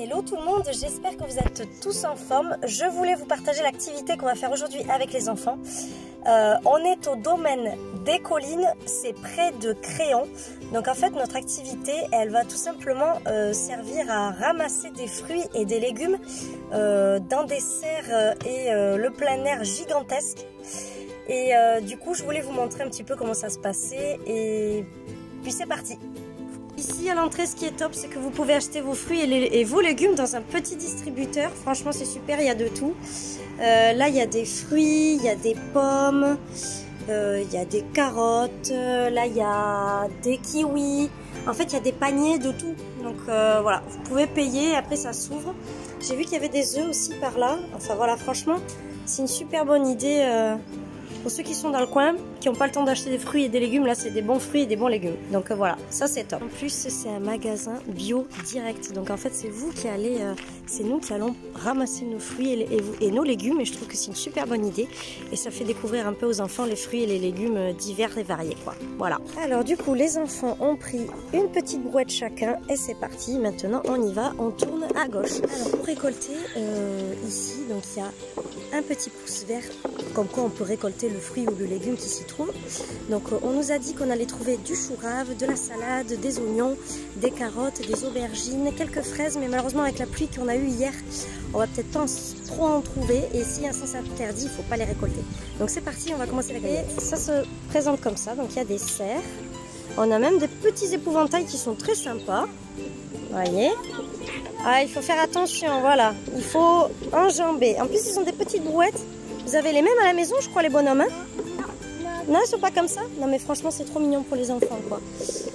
Hello tout le monde, j'espère que vous êtes tous en forme. Je voulais vous partager l'activité qu'on va faire aujourd'hui avec les enfants. On est au domaine des collines, c'est près de Créon. Donc en fait notre activité, elle va tout simplement servir à ramasser des fruits et des légumes dans des serres et le plein air gigantesque. Et du coup je voulais vous montrer un petit peu comment ça se passait et puis c'est parti. Ici à l'entrée, ce qui est top, c'est que vous pouvez acheter vos fruits et vos légumes dans un petit distributeur. Franchement, c'est super, il y a de tout. Là, il y a des fruits, il y a des pommes, il y a des carottes, là, il y a des kiwis. En fait, il y a des paniers de tout. Donc voilà, vous pouvez payer, après ça s'ouvre. J'ai vu qu'il y avait des œufs aussi par là. Enfin voilà, franchement, c'est une super bonne idée. Pour ceux qui sont dans le coin, qui n'ont pas le temps d'acheter des fruits et des légumes, là c'est des bons fruits et des bons légumes. Donc voilà, ça c'est top. En plus c'est un magasin bio direct. Donc en fait c'est vous qui allez, c'est nous qui allons ramasser nos fruits et nos légumes. Et je trouve que c'est une super bonne idée. Et ça fait découvrir un peu aux enfants les fruits et les légumes divers et variés quoi. Voilà. Alors du coup les enfants ont pris une petite brouette chacun et c'est parti. Maintenant on y va, on tourne à gauche. Alors pour récolter ici, donc il y a un petit pouce vert, comme quoi on peut récolter le fruit ou le légume qui s'y trouve. Donc on nous a dit qu'on allait trouver du chou rave, de la salade, des oignons, des carottes, des aubergines, quelques fraises, mais malheureusement avec la pluie qu'on a eue hier, on va peut-être pas trop en trouver, et s'il y a un sens interdit, il faut pas les récolter. Donc c'est parti, on va commencer la cueillette. Ça se présente comme ça, donc il y a des serres, on a même des petits épouvantails qui sont très sympas, vous voyez. Ah, il faut faire attention, voilà, il faut enjamber. En plus ils ont des petites brouettes. Vous avez les mêmes à la maison, je crois, les bonhommes, hein? Non, ils sont pas comme ça? Non, mais franchement, c'est trop mignon pour les enfants, quoi.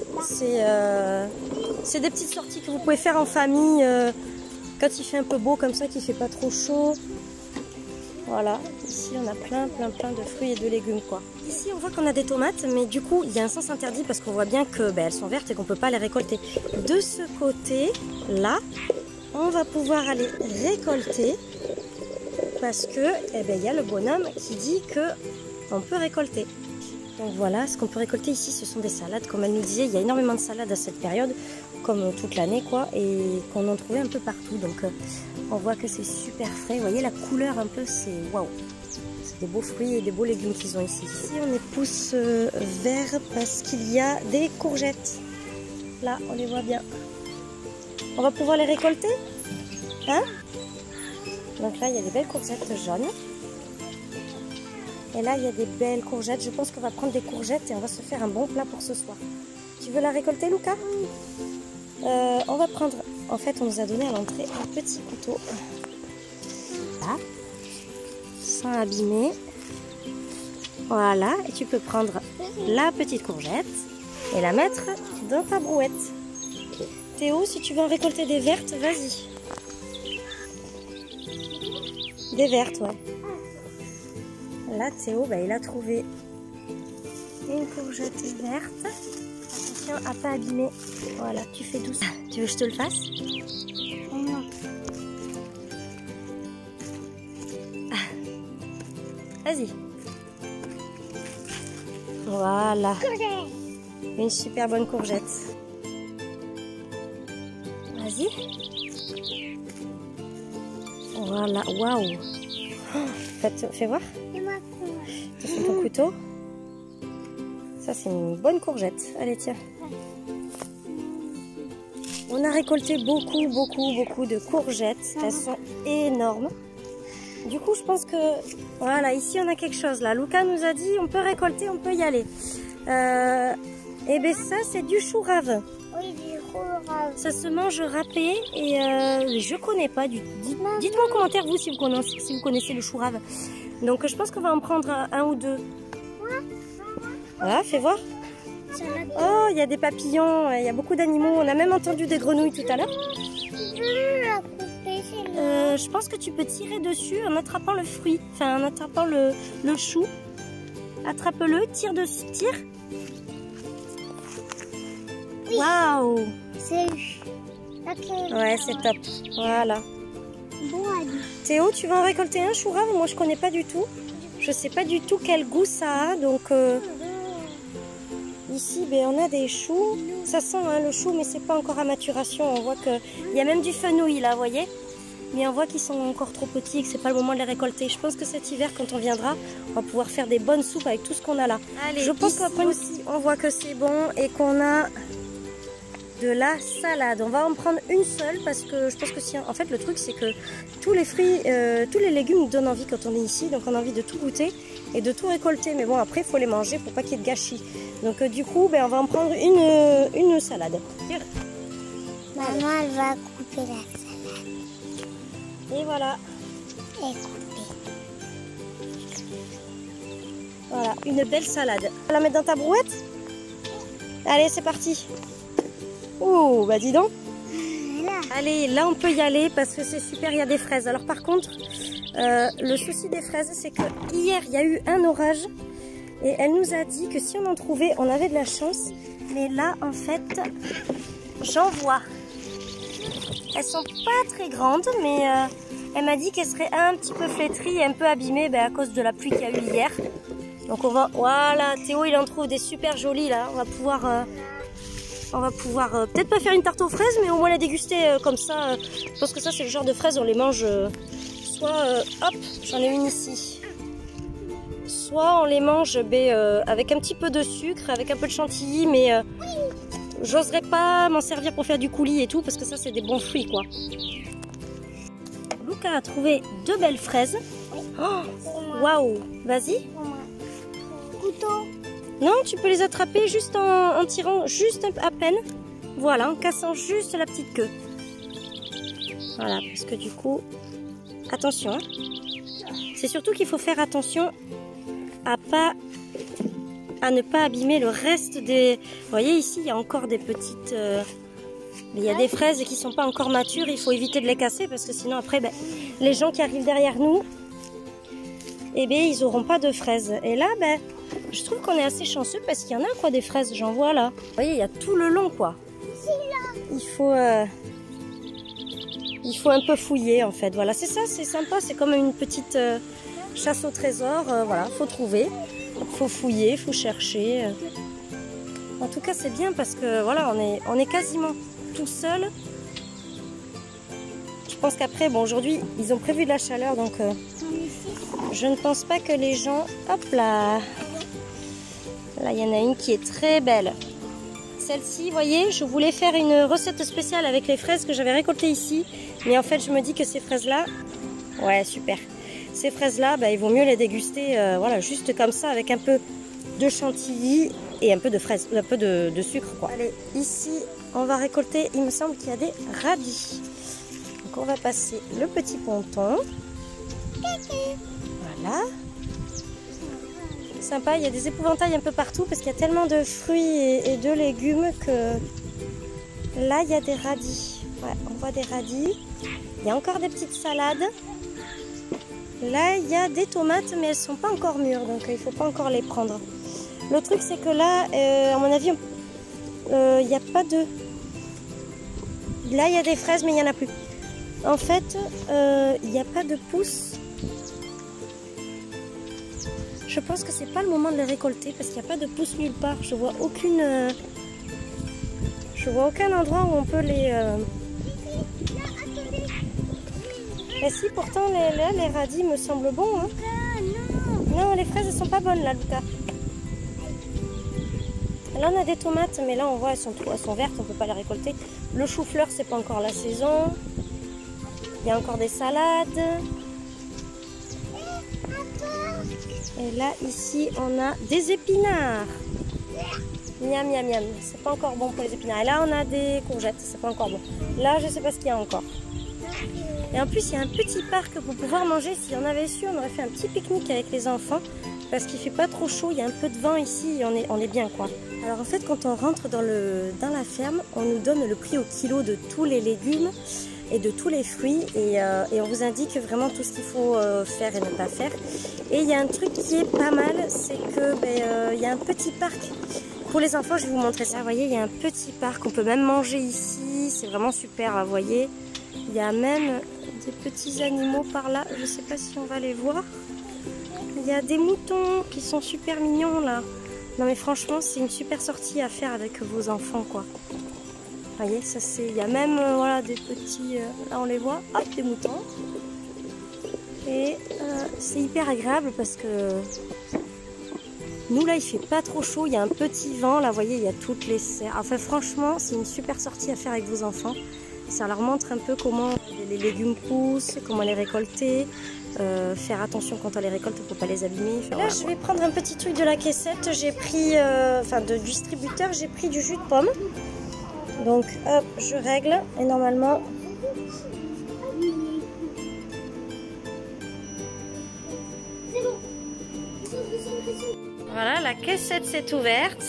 C'est des petites sorties que vous pouvez faire en famille quand il fait un peu beau, comme ça, qu'il fait pas trop chaud. Voilà, ici, on a plein de fruits et de légumes, quoi. Ici, on voit qu'on a des tomates, mais du coup, il y a un sens interdit parce qu'on voit bien que elles sont vertes et qu'on peut pas les récolter. De ce côté, là, on va pouvoir aller récolter. Parce que, eh ben, y a le bonhomme qui dit que on peut récolter. Donc voilà, ce qu'on peut récolter ici, ce sont des salades. Comme elle nous disait, il y a énormément de salades à cette période, comme toute l'année, quoi, et qu'on en trouvait un peu partout. Donc on voit que c'est super frais. Vous voyez la couleur un peu, c'est waouh. C'est des beaux fruits et des beaux légumes qu'ils ont ici. Ici, on est pouce vert parce qu'il y a des courgettes. Là, on les voit bien. On va pouvoir les récolter, hein? Donc là, il y a des belles courgettes jaunes. Et là, il y a des belles courgettes. Je pense qu'on va prendre des courgettes et on va se faire un bon plat pour ce soir. Tu veux la récolter, Lucas? On va prendre... En fait, on nous a donné à l'entrée un petit couteau. Là. Sans abîmer. Voilà. Et tu peux prendre la petite courgette et la mettre dans ta brouette. Théo, si tu veux en récolter des vertes, vas-y. Des vertes, ouais. Là, Théo, bah, il a trouvé une courgette verte. Attention à pas abîmer. Voilà, tu fais douce. Tu veux que je te le fasse? Non. Vas-y. Voilà. Une super bonne courgette. Vas-y. Voilà, waouh! Fais voir. Tu fais ton couteau. Ça, c'est une bonne courgette. Allez, tiens. On a récolté beaucoup de courgettes. Elles sont énormes. Du coup, je pense que... Voilà, ici, on a quelque chose là. Lucas nous a dit, on peut récolter, on peut y aller. Et bien, ça, c'est du chou rave. Oui, du chou rave. Ça se mange râpé et je connais pas du tout. Dites-moi en commentaire vous si vous connaissez le chou rave. Donc je pense qu'on va en prendre un ou deux. Voilà, fais voir. Oh, il y a des papillons, il y a beaucoup d'animaux. On a même entendu des grenouilles tout à l'heure. Je pense que tu peux tirer dessus en attrapant le fruit, enfin en attrapant le chou. Attrape-le, tire dessus, tire. Waouh! Ouais, c'est top. Voilà. Théo, tu vas en récolter un chou rave? Moi, je connais pas du tout. Je sais pas du tout quel goût ça a, donc ici, ben, on a des choux. Ça sent hein, le chou, mais c'est pas encore à maturation. On voit qu'il y a même du fenouil là, vous voyez. Mais on voit qu'ils sont encore trop petits et que c'est pas le moment de les récolter. Je pense que cet hiver, quand on viendra, on va pouvoir faire des bonnes soupes avec tout ce qu'on a là. Allez, je pense qu'après aussi, on voit que c'est bon et qu'on a de la salade. On va en prendre une seule parce que je pense que si... En fait, le truc, c'est que tous les fruits, tous les légumes nous donnent envie quand on est ici. Donc, on a envie de tout goûter et de tout récolter. Mais bon, après, il faut les manger pour pas qu'il y ait de gâchis. Donc, du coup, ben, on va en prendre une salade. Maman, elle va couper la salade. Et voilà. Et couper. Voilà, une belle salade. Tu vas la mettre dans ta brouette? Allez, c'est parti. Oh, bah dis donc. Là. Allez, là on peut y aller parce que c'est super, il y a des fraises. Alors par contre, le souci des fraises, c'est que hier il y a eu un orage et elle nous a dit que si on en trouvait, on avait de la chance. Mais là, en fait, j'en vois. Elles sont pas très grandes, mais elle m'a dit qu'elles seraient un petit peu flétries et un peu abîmées à cause de la pluie qu'il y a eu hier. Donc on va, voilà, Théo il en trouve des super jolies là. On va pouvoir peut-être pas faire une tarte aux fraises, mais au moins la déguster comme ça. Je pense que ça c'est le genre de fraises, on les mange soit, hop, j'en ai une ici. Soit on les mange avec un petit peu de sucre, avec un peu de chantilly, mais j'oserais pas m'en servir pour faire du coulis et tout, parce que ça c'est des bons fruits quoi. Luca a trouvé deux belles fraises. Waouh, vas-y. Couteau. Non, tu peux les attraper juste en tirant juste à peine. Voilà, en cassant juste la petite queue. Voilà, parce que du coup, attention. Hein. C'est surtout qu'il faut faire attention à ne pas abîmer le reste des... Vous voyez ici, il y a encore des petites... il y a des fraises qui ne sont pas encore matures. Il faut éviter de les casser parce que sinon après, les gens qui arrivent derrière nous, ils n'auront pas de fraises. Et là, je trouve qu'on est assez chanceux parce qu'il y en a quoi des fraises, j'en vois là. Vous voyez, il y a tout le long quoi. Il faut un peu fouiller en fait. Voilà, c'est ça, c'est sympa. C'est comme une petite chasse au trésor. Voilà, faut trouver, faut fouiller, faut chercher. En tout cas, c'est bien parce que voilà, on est quasiment tout seul. Je pense qu'après, bon, aujourd'hui, ils ont prévu de la chaleur, donc je ne pense pas que les gens... Hop là. Là, il y en a une qui est très belle. Celle-ci, vous voyez, je voulais faire une recette spéciale avec les fraises que j'avais récoltées ici. Mais en fait, je me dis que ces fraises-là... Ouais, super. Ces fraises-là, il vaut mieux les déguster voilà, juste comme ça, avec un peu de chantilly et un peu de fraises, un peu de sucre, quoi. Allez, ici, on va récolter, il me semble qu'il y a des radis. Donc, on va passer le petit ponton. Voilà. Sympa, il y a des épouvantails un peu partout parce qu'il y a tellement de fruits et de légumes que là il y a des radis. Ouais, on voit des radis. Il y a encore des petites salades. Là il y a des tomates mais elles sont pas encore mûres donc il faut pas encore les prendre. Le truc c'est que là, à mon avis, il n'y a pas de... Là il y a des fraises mais il n'y en a plus. En fait, il n'y a pas de pousses. Je pense que c'est pas le moment de les récolter parce qu'il n'y a pas de pousses nulle part. Je vois aucun endroit où on peut les... Mais si, pourtant les radis me semblent bons. Hein. Non, les fraises elles sont pas bonnes là, Luca. Là on a des tomates, mais là on voit elles sont vertes, on peut pas les récolter. Le chou-fleur c'est pas encore la saison. Il y a encore des salades. Et là, ici, on a des épinards. Miam, miam, miam. C'est pas encore bon pour les épinards. Et là, on a des courgettes. C'est pas encore bon. Là, je sais pas ce qu'il y a encore. Et en plus, il y a un petit parc pour pouvoir manger. Si on avait su, on aurait fait un petit pique-nique avec les enfants. Parce qu'il fait pas trop chaud. Il y a un peu de vent ici et on est bien, quoi. Alors, en fait, quand on rentre dans la ferme, on nous donne le prix au kilo de tous les légumes et de tous les fruits et on vous indique vraiment tout ce qu'il faut faire et ne pas faire. Et il y a un truc qui est pas mal, c'est que il y a un petit parc pour les enfants. Je vais vous montrer ça. Vous voyez, il y a un petit parc, on peut même manger ici, c'est vraiment super. Vous voyez, il y a même des petits animaux par là, je sais pas si on va les voir. Il y a des moutons qui sont super mignons là. Non mais franchement, c'est une super sortie à faire avec vos enfants, quoi. Vous voyez, ça c'est... Il y a même voilà, des petits... là on les voit, hop, des moutons. Et c'est hyper agréable parce que... Nous là il fait pas trop chaud, il y a un petit vent, là vous voyez il y a toutes les serres. Enfin franchement c'est une super sortie à faire avec vos enfants. Ça leur montre un peu comment les légumes poussent, comment les récolter. Faire attention quand on les récolte, il ne faut pas les abîmer. Enfin, là voilà, je vais prendre un petit truc de la caissette, j'ai pris, enfin de distributeur, j'ai pris du jus de pomme. Donc hop, je règle et normalement... Voilà, la caissette s'est ouverte.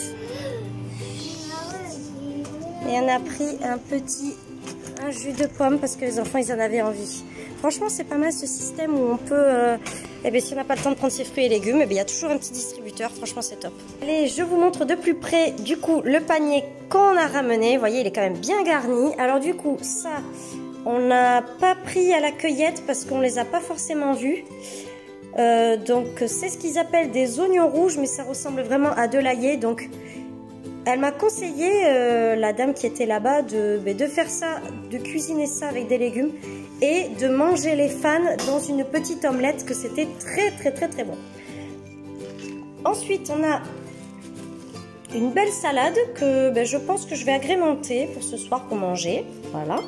Et on a pris un jus de pomme parce que les enfants ils en avaient envie. Franchement c'est pas mal ce système où on peut, eh bien, si on n'a pas le temps de prendre ses fruits et légumes, eh bien, il y a toujours un petit distributeur, franchement c'est top. Allez, je vous montre de plus près du coup le panier qu'on a ramené. Vous voyez il est quand même bien garni. Alors du coup ça on n'a pas pris à la cueillette parce qu'on les a pas forcément vus. Donc c'est ce qu'ils appellent des oignons rouges, mais ça ressemble vraiment à de l'ail. Donc elle m'a conseillé, la dame qui était là-bas, de faire ça, de cuisiner ça avec des légumes et de manger les fans dans une petite omelette, que c'était très bon. Ensuite on a une belle salade que je pense que je vais agrémenter pour ce soir pour manger. Voilà.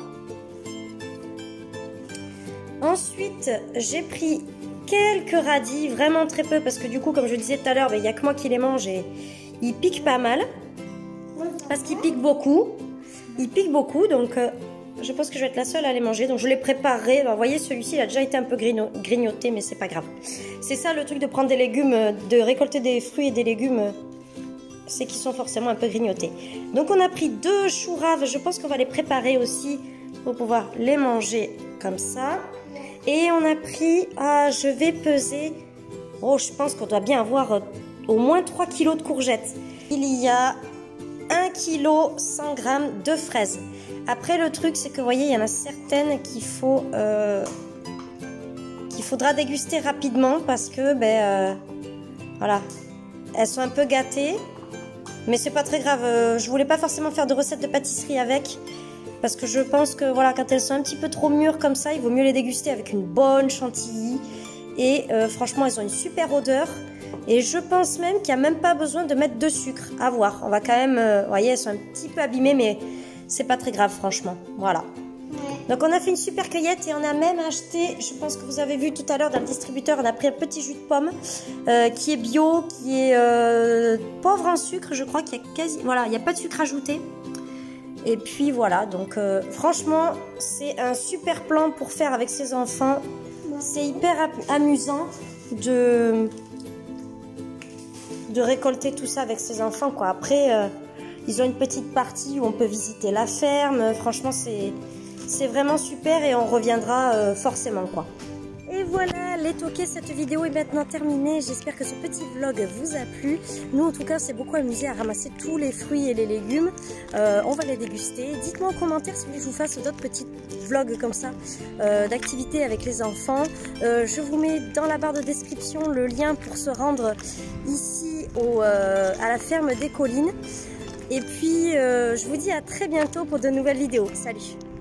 Ensuite j'ai pris quelques radis, vraiment très peu, parce que du coup comme je disais tout à l'heure, il n'y a que moi qui les mange et ils piquent pas mal. Parce qu'ils piquent beaucoup. Ils piquent beaucoup, donc je pense que je vais être la seule à les manger. Donc je les préparerai. Alors, vous voyez, celui-ci il a déjà été un peu grignoté, mais c'est pas grave. C'est ça le truc de prendre des légumes, de récolter des fruits et des légumes, c'est qu'ils sont forcément un peu grignotés. Donc on a pris 2 choux raves. Je pense qu'on va les préparer aussi pour pouvoir les manger comme ça. Et on a pris, je vais peser, je pense qu'on doit bien avoir au moins 3 kg de courgettes. Il y a 1 kg 100 g de fraises. Après le truc c'est que vous voyez il y en a certaines qu'il faudra déguster rapidement parce que voilà, elles sont un peu gâtées, mais c'est pas très grave. Je voulais pas forcément faire de recette de pâtisserie avec, parce que je pense que voilà, quand elles sont un petit peu trop mûres comme ça, il vaut mieux les déguster avec une bonne chantilly. Et franchement elles ont une super odeur. Et je pense même qu'il n'y a même pas besoin de mettre de sucre. À voir. On va quand même... vous voyez, elles sont un petit peu abîmées, mais c'est pas très grave, franchement. Voilà. Ouais. Donc, on a fait une super cueillette et on a même acheté... Je pense que vous avez vu tout à l'heure dans le distributeur, on a pris un petit jus de pomme qui est bio, qui est pauvre en sucre. Je crois qu'il y a quasi... Voilà, il n'y a pas de sucre ajouté. Et puis, voilà. Donc, franchement, c'est un super plan pour faire avec ses enfants. C'est hyper amusant de récolter tout ça avec ses enfants, quoi. Après ils ont une petite partie où on peut visiter la ferme. Franchement c'est vraiment super et on reviendra forcément, quoi. Et voilà les toqués, cette vidéo est maintenant terminée. J'espère que ce petit vlog vous a plu. Nous en tout cas c'est beaucoup amusé à ramasser tous les fruits et les légumes. On va les déguster. Dites-moi en commentaire si vous voulez que je vous fasse d'autres petits vlogs comme ça, d'activités avec les enfants. Je vous mets dans la barre de description le lien pour se rendre ici à la ferme des collines. Et puis je vous dis à très bientôt pour de nouvelles vidéos. Salut!